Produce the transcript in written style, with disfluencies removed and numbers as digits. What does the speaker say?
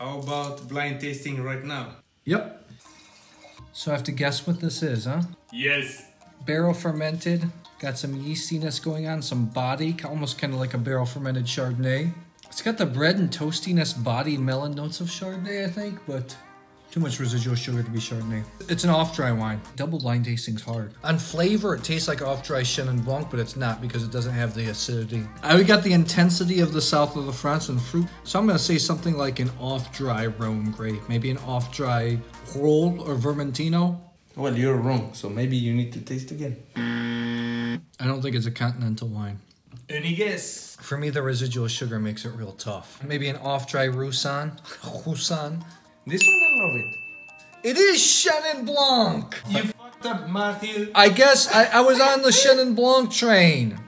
How about blind tasting right now? Yep. So I have to guess what this is, huh? Yes. Barrel fermented. Got some yeastiness going on, some body, almost kind of like a barrel fermented Chardonnay. It's got the bread and toastiness body melon notes of Chardonnay, I think, but too much residual sugar to be Chardonnay. It's an off-dry wine. Double blind tasting's hard. On flavor, it tastes like off-dry Chenin Blanc, but it's not because it doesn't have the acidity. We got the intensity of the south of the France and fruit, so I'm gonna say something like an off-dry Rhone grape, maybe an off-dry Rolle or Vermentino. Well, you're wrong, so maybe you need to taste again. I don't think it's a continental wine. Any guess? For me, the residual sugar makes it real tough. Maybe an off-dry Roussanne. Roussanne. This one, I love it. It is Chenin Blanc! You fucked up, Matthew. I guess I was on the Chenin Blanc train.